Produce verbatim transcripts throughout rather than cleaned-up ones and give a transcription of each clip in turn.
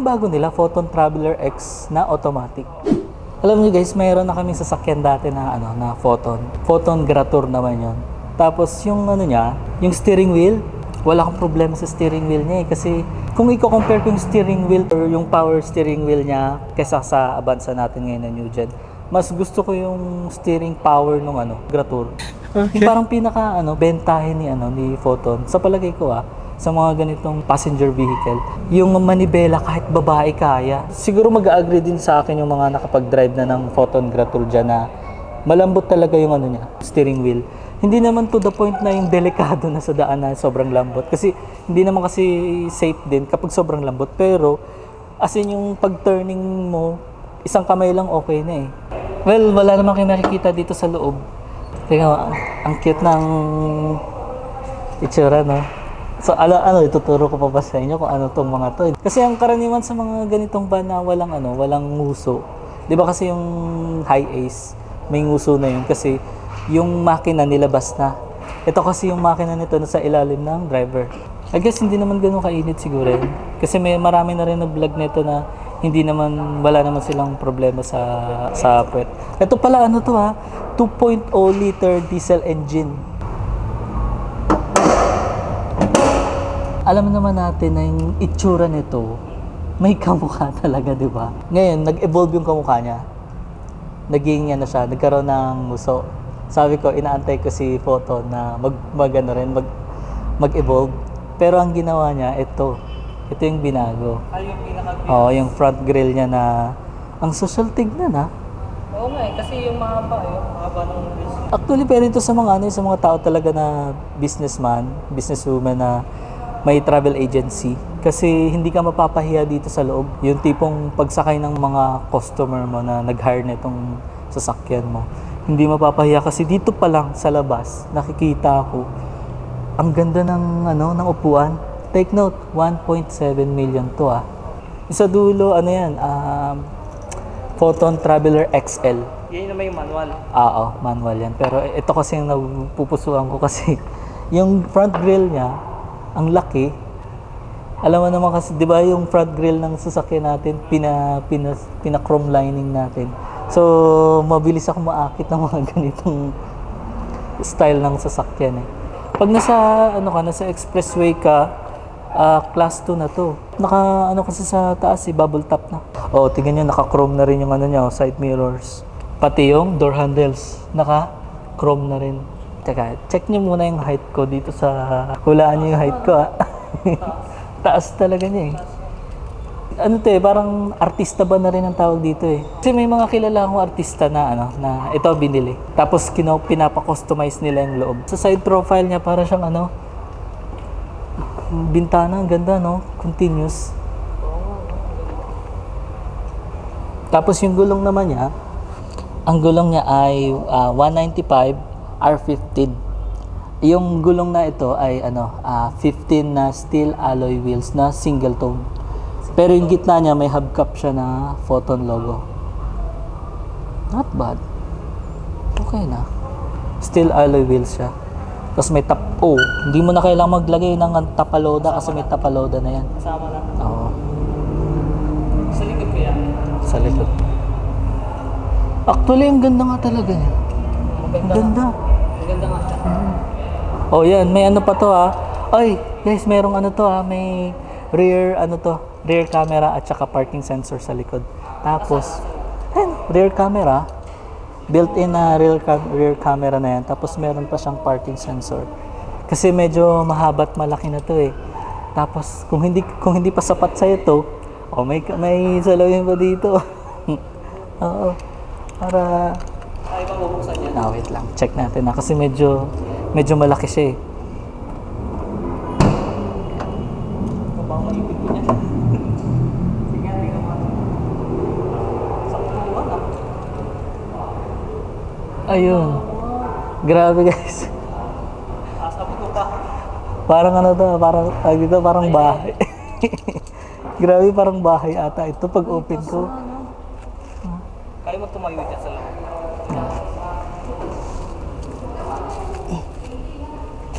bago nila, Photon Traveler X na automatic. Alam niyo guys, mayroon na kaming sasakyan dati na ano, na Photon. Photon Gratur naman 'yon. Tapos yung ano niya, yung steering wheel, wala akong problema sa steering wheel niya eh. Kasi kung i-compare ko yung steering wheel or yung power steering wheel niya kaysa sa Avanza natin ngayon na new gen, mas gusto ko yung steering power nung ano, Gratur. Okay. Yung parang pinaka ano, bentahe ni ano ni Photon. Sa palagay ko ah, sa mga ganitong passenger vehicle, yung manibela kahit babae kaya. Siguro mag-agree din sa akin yung mga nakapag-drive na ng Photon Gratur dyan na malambot talaga yung ano niya, steering wheel. Hindi naman to the point na yung delikado na sa daan na sobrang lambot. Kasi hindi naman kasi safe din kapag sobrang lambot. Pero as in yung pag-turning mo, isang kamay lang okay na eh. Well, wala naman kayo makikita dito sa loob. Tingnan, ang cute ng itsura, no? So, ano, ano, ituturo ko pa ba sa inyo kung ano tong mga to. Kasi ang karaniwan sa mga ganitong van na walang, ano, walang nguso. Di ba kasi yung high ace, may nguso na yun kasi yung makina nilabas na. Ito kasi yung makina nito na sa ilalim ng driver. I guess hindi naman ganun kainit siguro yun. Kasi may marami na rin na vlog nito na hindi naman, wala naman silang problema sa sa puwet. Ito pala ano to ha, two point oh liter diesel engine. Alam naman natin na yung itsura nito, may kamukha talaga, di ba? Ngayon, nag-evolve yung kamukha niya. Naging yan na siya, nagkaroon ng muso. Sabi ko, inaantay ko si Photon na mag, mag ano rin, mag, mag-evolve. Pero ang ginawa niya, ito. Ito yung binago. Ay, yung pinaka-grill? Oo, yung front grill niya na ang social tignan ha. Oo nga eh, kasi yung mahaba, yung mahaba ng wheels. Actually, pero ito sa mga ano, sa mga tao talaga na businessman, businesswoman na may travel agency. Kasi hindi ka mapapahiya dito sa loob. Yung tipong pagsakay ng mga customer mo na nag-hire na itong sasakyan mo, hindi mapapahiya kasi dito pa lang sa labas, nakikita ako, ang ganda ng, ano, ng upuan. Take note, one point seven million to ah. Sa dulo, ano yan, um, Photon Traveler X L. Yan naman yung manual. Oo, manual yan. Pero ito kasi yung napupusuan ko kasi yung front grille niya, ang laki. Alam mo naman kasi, di ba yung front grille ng sasakyan natin, pina, pina, pina chrome lining natin. So, mabilis ako maakit ng mga ganitong style ng sasakyan eh. Pag nasa, ano ka, nasa expressway ka, Uh, class two na to. Naka ano kasi sa taas eh, bubble top na. Oh, tingnan niyo naka-chrome na rin yung ano niya, oh, side mirrors. Pati yung door handles naka-chrome na rin. Teka, check niyo muna yung height ko dito sa hulaan niyo yung height ko ah. Taas talaga niya eh. Ano 'to eh, parang artista ba na rin ang tawag dito eh. Kasi may mga kilala akong artista na ano, na ito binili. Tapos kino pinapa-customize nila yung loob. Sa side profile niya para siyang ano, bintana, ang ganda no, continuous. Tapos yung gulong naman niya, ang gulong niya ay uh, one ninety-five R fifteen. Yung gulong na ito ay ano, uh, fifteen na steel alloy wheels na single tone. Pero yung gitna niya may hubcap siya na Photon logo. Not bad. Okay na. Steel alloy wheels siya. Tapos may tap, oh, hindi mo na kailangang maglagay ng tapaloda kasi may tapaloda na yan. Kasama na. Oo. Sa likod kaya? Sa likod. Actually, ang ganda nga talaga niya. Ang ganda. Ang ganda nga siya. Hmm. Oh, yan. May ano pa to ha. Ay, guys, merong ano to ha. May rear, ano to, rear camera at saka parking sensor sa likod. Tapos, ayun, rear camera. Built-in na rear, cam rear camera na yan. Tapos meron pa siyang parking sensor. Kasi medyo mahabat malaki na to eh. Tapos kung hindi kung hindi pa sapat sa ito, oh may may salawin pa dito. Oo. Para ay mabubuksan yan. Ah, wait lang. Check natin na kasi medyo medyo malaki siya eh. Baka maipit ko niya. Sige, tingnan mo. Saktuhan ah. Ayun. Grabe guys. Asabot ko pa. Parang ano to, parang ah, dito parang bahay. Grabe, parang bahay ata ito pag open ko. Kaya mo tumayo dyan sa loob.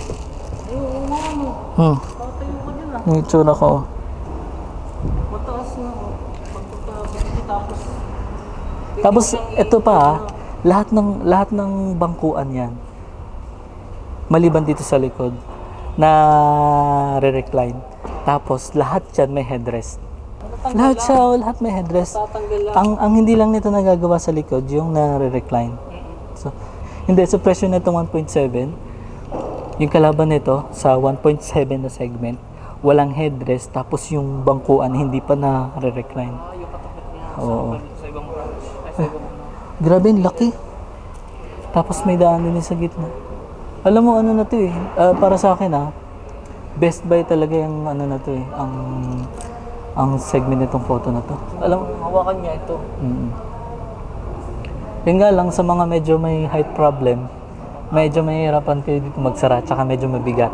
Hmm. Tatayo ko dyan ah. Yung itsura ko. Mataas na oh. Pagpapabili tapos... Tapos ito pa ah, lahat ng lahat ng bangkuan yan. Maliban dito sa likod na re-recline. Tapos lahat yan may headrest. Lahat siya, oh, lahat may headrest. Tatanggal lang. Ang ang hindi lang nito nagagawa sa likod yung na-recline. So hindi sa presyo nito one point seven. Yung kalaban nito sa one point seven na segment, walang headrest tapos yung bangkuan hindi pa na-recline. Ah, yung katapat niya. Oo. Sa ibang branch. Ay, sa ibang ano. Grabe, ang laki. Tapos may daan din sa gitna. Alam mo ano na to eh, ah, para sa akin ah, best buy talaga yung ano na to eh, ang ang segment nitong photo na to. Alam mo, Hawakan niya ito. mm. Yun nga lang sa mga medyo may height problem, medyo mahihirapan kayo dito magsara, tsaka medyo mabigat.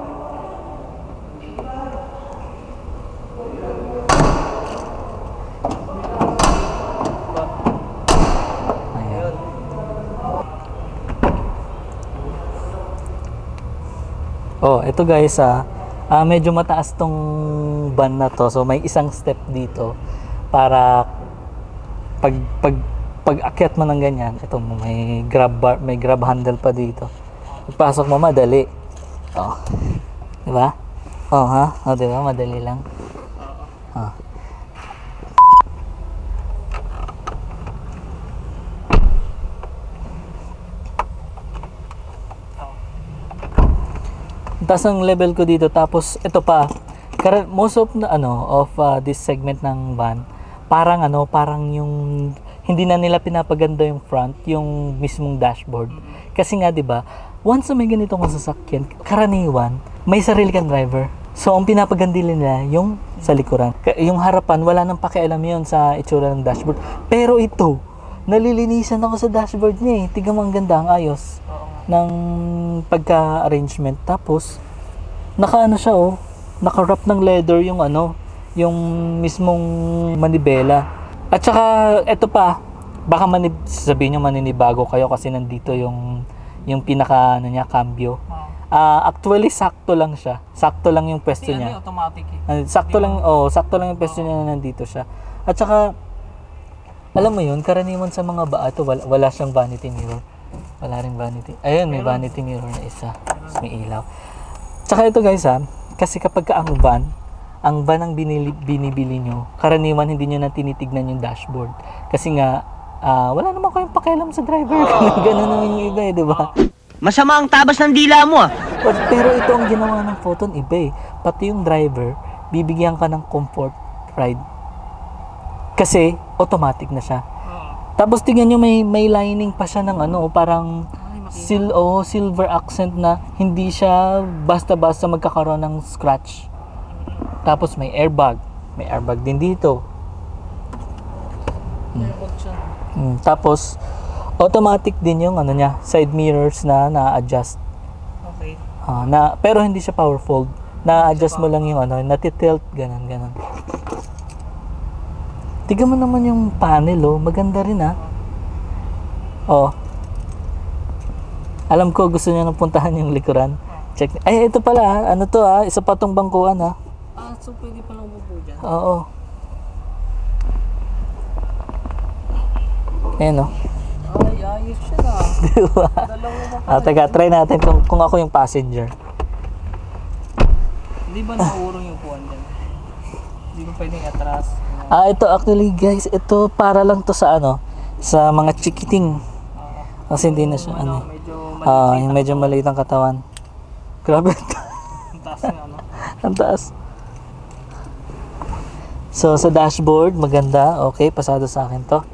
Ayan. Oh, ito guys ah, ah medyo mataas tong van na to. So may isang step dito para pag pag pag akyat mo ng ganyan, ito mo may grab bar, may grab handle pa dito. Pagpasok mo madali. Oh. 'Di ba? Oh ha? Oh, 'di ba? Madali lang. Oh. Taas ang level ko dito, tapos ito pa, kar- most of na ano of uh, this segment ng van, parang ano, parang yung hindi na nila pinapaganda yung front, yung mismong dashboard. Kasi nga 'di ba, once na may ganitong sasakyan, karaniwan may sarili kang driver. So ang pinapaganda nila yung sa likuran. Ka- Yung harapan wala nang pakialam yon sa itsura ng dashboard. Pero ito, nalilinisan ako sa dashboard niya eh. Tingnan mo, ang ganda, ang ayos ng pagka-arrangement. Tapos naka-ano siya oh, naka-wrap ng leather yung ano, yung mismong manibela. At saka ito pa, baka manib sabihin niyo maninibago kayo kasi nandito yung yung pinaka ano niya, cambio. Ah, actually sakto lang siya. Sakto lang yung pwesto Hindi, ano, niya. automatic eh. Ah, sakto lang, oh, sakto lang yung pwesto niya na nandito siya. At saka alam mo yun, karaniwan sa mga ba ito wala, wala siyang vanity mirror. Wala ring vanity. Ayun, may vanity mirror na isa. Tapos may ilaw. Tsaka ito guys ha, kasi kapag ka ang van, ang van ang binili, binibili nyo, karaniwan hindi nyo na tinitignan yung dashboard. Kasi nga, ah, wala naman kayong pakialam sa driver. Ganun naman yung iba eh, di ba? Masama ang tabas ng dila mo ah. But- Pero ito ang ginawa ng Photon, iba eh. Pati yung driver, bibigyan ka ng comfort ride. Kasi, automatic na siya. Tapos tingnan nyo, may, may lining pa siya ng ano, parang sil oh, silver accent na hindi siya basta-basta magkakaroon ng scratch. Tapos may airbag. May airbag din dito. Aircon siya. Mm, tapos, automatic din yung ano niya, side mirrors na na-adjust. Okay. Ah, na, pero hindi siya power fold. Na-adjust mo lang yung ano, natitilt, ganun, ganun. Tignan mo naman yung panel, oh. Maganda rin, ha. Oh. Alam ko, gusto niya nang puntahan yung likuran. Check. Ay, ito pala, ha. Ano to, ha. Isa pa tong bangkuan, ha. Ah, so pwede pa lang umupo dyan? Oo. Ayan, oh. Ay, ayos siya na. Diba? Dalawa ba? Ah, teka, try natin kung, kung ako yung passenger. Hindi ba naurong yung puwan dyan? Hindi ba pwedeng atras? Ah, ito actually guys, ito para lang to sa ano, sa mga chikiting. Kasi hindi na siya ano. Medyo Ah, yung medyo maliit ang katawan. Grabe. ang taas ng ano. Ang taas. So sa dashboard, maganda. Okay, pasado sa akin to.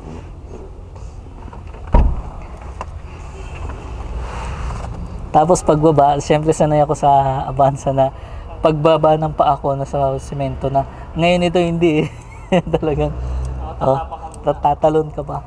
Tapos pagbaba, siyempre sanay ako sa Avanza na pagbaba ng paa ko na sa semento na. Ngayon ito hindi eh. Talagang oh, tatatalon ka pa.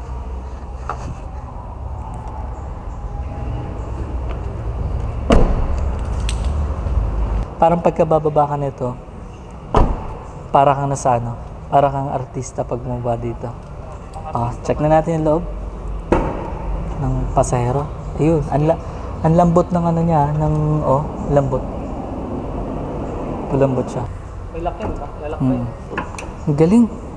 Parang pagkabababa ka nito, para kang nasa ano, para kang artista pag bumaba dito. Ah, check na natin yung loob ng pasahero. Ayun, ang, la- ang lambot ng ano niya, ng oh, lambot. Lambot siya. May laki ba? Lalaki. Hmm. Ang galing.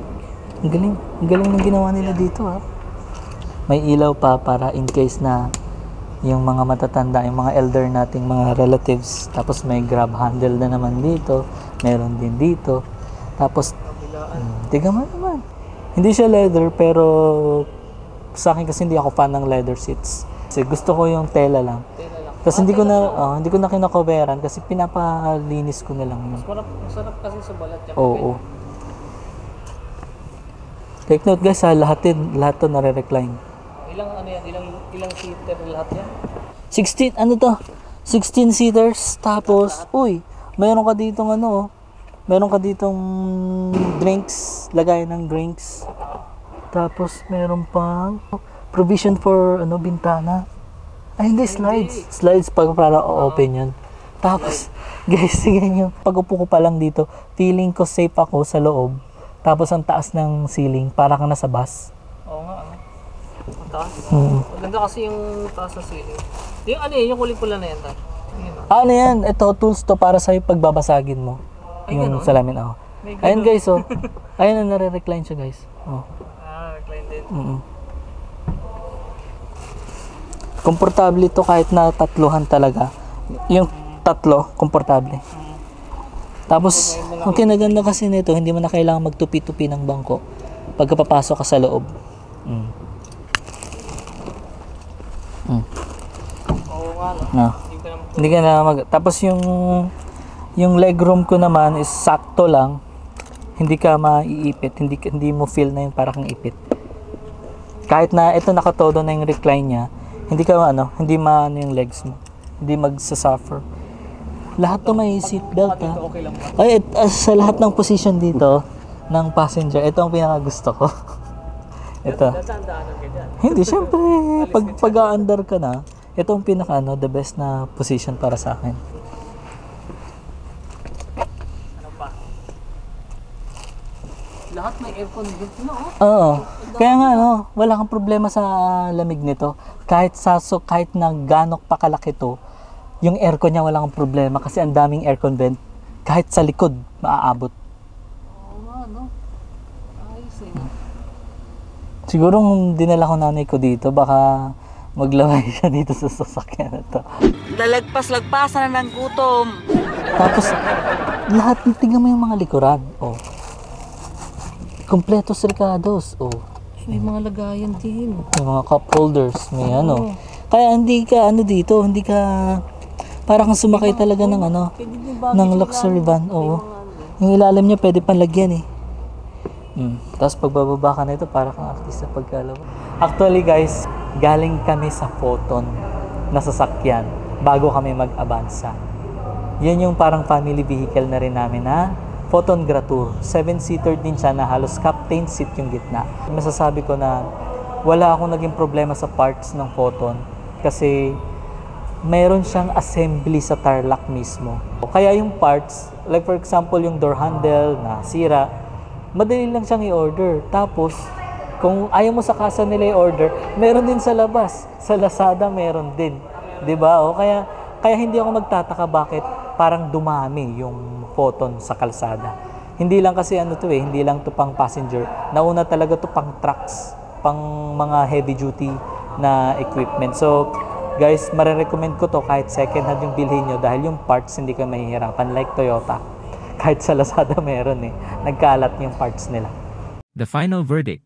Ang galing. Ang galing ng ginawa nila dito ha. May ilaw pa para in case na yung mga matatanda, yung mga elder nating mga relatives. Tapos may grab handle na naman dito. Meron din dito. Tapos, hmm, tiga mo naman. Hindi siya leather pero sa akin kasi hindi ako fan ng leather seats. Kasi gusto ko yung tela lang. Tapos hindi ko na oh, hindi ko na kinakoveran kasi pinapalinis ko na lang yun. Masarap, masarap kasi sa balat. Oo. Oh, oh. Take note guys ha, lahat din, lahat to nare-recline. Ilang ano yan? Ilang, ilang seater lahat yan? sixteen, ano to? sixteen seaters. Tapos, uy, mayroon ka ditong ano oh. Meron ka ditong drinks, lagay ng drinks. Tapos meron pang provision for ano bintana. Ay hindi, slides. Slides pag para open yun. Tapos, guys, tingnan nyo. Pag upo ko pa lang dito, feeling ko safe ako sa loob. Tapos ang taas ng ceiling, para kang nasa bus. Oo nga, ano? Ang taas. Hmm. Maganda kasi yung taas ng ceiling. Yung ano yun, yung kulay-pula na yan, ta? Yun, ah. Ano yan? Ito, tools to para sa'yo pagbabasagin mo. Ay, Yung ganun? salamin, oh. May ganun. Ayun guys, oh. Ayun na, nare-recline siya guys. Oh. Ah, recline din. Mm-mm. Komportable ito kahit na tatluhan talaga. Yung tatlo, komportable. Tapos, ang kinaganda kasi nito, hindi mo na kailangan magtupi-tupi ng bangko pagka papasok ka sa loob. Mm. Mm. Oo nga, no? No. Hindi ka naman. Hindi ka na mag... Tapos yung yung legroom ko naman is sakto lang. Hindi ka maiipit, hindi hindi mo feel na yung parang kang ipit. Kahit na ito nakatodo na yung recline niya, hindi ka ano, hindi maano yung legs mo. Hindi magsasuffer. Lahat to may seatbelt ha. Okay lang ba? Ay, et- uh, sa lahat ng position dito ng passenger, ito ang pinaka gusto ko. Ito. Dadaan-daanan ka dyan. Hindi, syempre, pag pag-aandar ka na, ito ang pinaka ano, the best na position para sa akin. Ano pa? Lahat may aircon dito, no? Oo. Kaya nga ano, wala kang problema sa lamig nito. Kahit sa so, kahit na ganok pa kalaki to, yung aircon niya wala kang problema kasi ang daming aircon vent. Kahit sa likod, maaabot. Oo nga, no? Ayos eh. Siguro kung dinala ko nanay ko dito, baka maglaway siya dito sa sasakyan na to. Lalagpas-lagpasan na ng gutom. Tapos, lahat, tingnan mo yung mga likuran. Oh. Kompletos ricados. Oh. May mga lagayan din. May mga cup holders, may ano. Kaya hindi ka ano dito, hindi ka parang kang sumakay talaga ng ano, ng luxury van. Oo. Yung ilalim niya pwede pang lagyan eh. Hmm. Tapos pagbababa ka nito, para kang artista pagkalaw. Actually guys, galing kami sa Photon na sasakyan bago kami mag-Avanza. Yan yung parang family vehicle na rin namin na Photon Gratour. Seven-seater din siya na halos captain seat yung gitna. Masasabi ko na wala akong naging problema sa parts ng Photon kasi mayroon siyang assembly sa tarlac mismo. Kaya yung parts, like for example yung door handle na sira, madali lang siyang i-order. Tapos, kung ayaw mo sa kasa nila i-order, meron din sa labas. Sa Lazada meron din. 'Di ba? O kaya kaya hindi ako magtataka bakit parang dumami yung Photon sa kalsada. Hindi lang kasi ano to eh, hindi lang to pang passenger. Nauna talaga to pang trucks, pang mga heavy duty na equipment. So, guys, marirecommend ko to kahit second hand yung bilhin nyo dahil yung parts hindi ka mahihirapan like Toyota. Kahit sa Lazada meron eh. Nagkalat yung parts nila. The final verdict.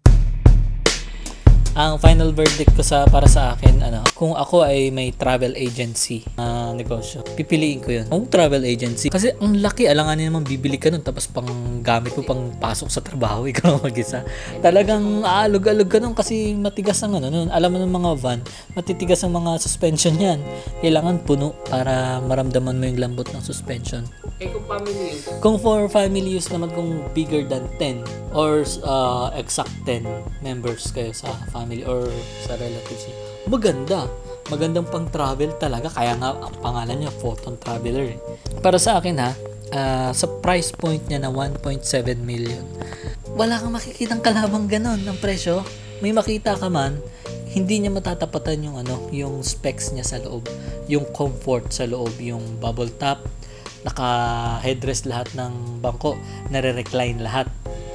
Ang final verdict ko sa para sa akin, ano, kung ako ay may travel agency na negosyo, pipiliin ko yun. Ang travel agency. Kasi ang laki, alanganin naman bibili ka nun, tapos pang gamit mo pang pasok sa trabaho, ikaw mag-isa. Talagang aalog-alog ka nun kasi matigas ang ano nun. Alam mo ng mga van, matitigas ang mga suspension yan. Kailangan puno para maramdaman mo yung lambot ng suspension. Eh kung family use, Kung for family use naman, kung bigger than ten or uh, exact ten members kayo sa family or sa relatives niyo, maganda. Magandang pang travel talaga. Kaya nga ang pangalan niya Photon Traveler eh. Para sa akin ha, uh, sa price point niya na one point seven million, wala kang makikitang kalabang ganon ng presyo. May makita ka man, hindi niya matatapatan yung ano, yung specs niya sa loob, yung comfort sa loob, yung bubble top, naka headrest lahat ng bangko, nare-recline lahat.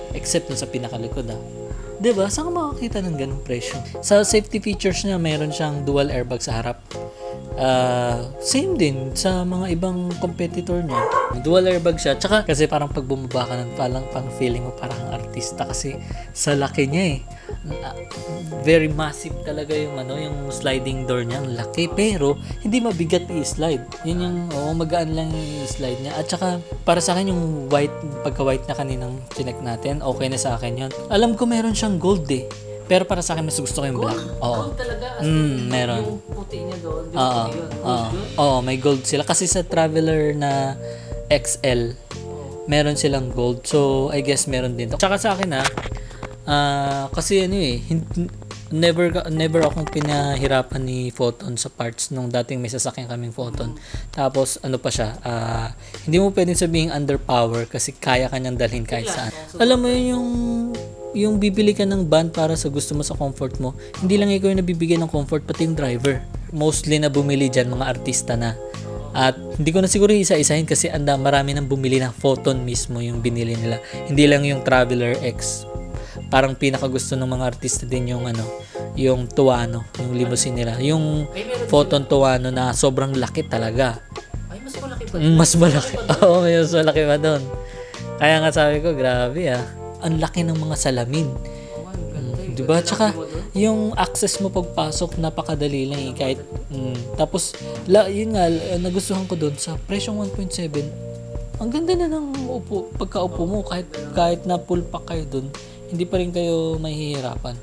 Except dun sa pinakalikod ah. Diba? Saan ka makakita ng ganung presyo? Sa safety features niya, meron siyang dual airbag sa harap. Uh, same din sa mga ibang competitor niya. Dual airbag siya. Tsaka kasi parang pag bumaba ka ng palang pang feeling mo parang artista kasi sa laki niya eh. Uh, very massive talaga yung ano, yung sliding door niya. Ang laki pero hindi mabigat i-slide. Yun yung oh, magaan lang yung slide niya. At tsaka para sa akin yung white, pagka white na kaninang chinek natin, okay na sa akin yun. Alam ko meron siyang gold eh. Pero para sa akin, mas gusto ko yung black. Oo. Gold talaga. As Mm, in, meron. Yung puti niya doon. Yung Oo. puti yun. Gold Oo. yun. Oo, may gold sila. Kasi sa Traveler na X L, meron silang gold. So, I guess meron din to. Tsaka sa akin ha, ah, kasi ano eh, hin- never ka- never akong pinahirapan ni Photon sa parts nung dating may sasakyan kaming Photon. Tapos ano pa siya, ah, hindi mo pwedeng sabihin underpower kasi kaya kanyang dalhin kahit saan. Alam mo yun yung yung bibili ka ng van para sa gusto mo sa comfort mo, hindi lang ikaw yung nabibigyan ng comfort, pati yung driver. Mostly na bumili dyan, mga artista na. At hindi ko na siguro isa-isahin kasi anda marami nang bumili ng Photon mismo yung binili nila. Hindi lang yung Traveler X. Parang pinakagusto ng mga artista din yung ano, yung Tuano, yung limousine nila. Yung Photon Tuano na sobrang laki talaga. Ay, mas malaki pa. Mm, Mas malaki. Oo, may mas malaki pa doon. Kaya nga sabi ko, grabe ah. Ang laki ng mga salamin. Mm, diba? Tsaka, yung access mo pagpasok, napakadali lang eh. Kahit, mm, tapos, la, yun nga, nagustuhan ko doon sa presyong one point seven. Ang ganda na ng upo, pagkaupo mo, kahit, kahit na full pack kayo doon, hindi pa rin kayo mahihirapan.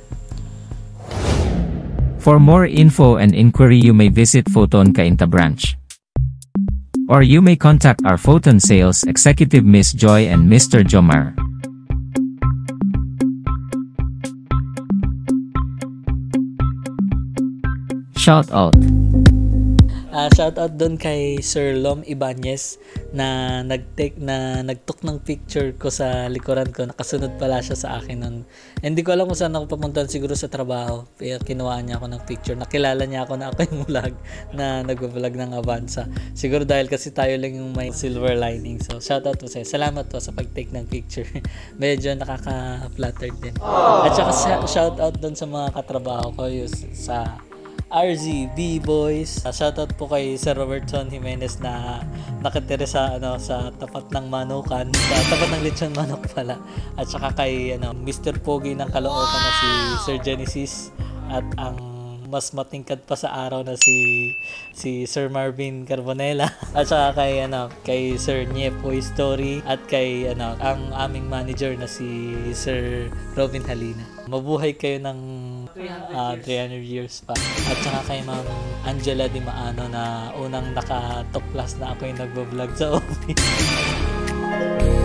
For more info and inquiry, you may visit Photon Cainta branch. Or you may contact our Photon sales executive Miss Joy and Mister Jomar. Shout out. Uh, shout out doon kay Sir Lom Ibanez na nag-take na nagtook ng picture ko sa likuran ko. Nakasunod pala siya sa akin nun. Hindi ko alam kung saan ako papunta, siguro sa trabaho. Kaya kinuha niya ako ng picture. Nakilala niya ako na ako yung vlog na nag-vlog ng Avanza. Siguro dahil kasi tayo lang yung may silver lining. So shout out po sa'yo. Salamat po sa pag-take ng picture. Medyo nakaka-flattered din. At saka shout out doon sa mga katrabaho ko yung sa R Z B-Boys. Uh, shoutout po kay Sir Robertson Jimenez na nakatira sa ano sa tapat ng Manukan, sa tapat ng Lechon Manok pala. At saka kay ano Mister Pogi ng Caloocan na si Sir Genesis, at ang mas matingkad pa sa araw na si si Sir Marvin Carbonella, at saka kay ano kay Sir Niepoy Story, at kay ano ang aming manager na si Sir Robin Halina. Mabuhay kayo ng uh, three hundred years pa. At saka kay Ma'am Angela Di Maano na unang naka-top class na ako yung nagbo-vlog sa office.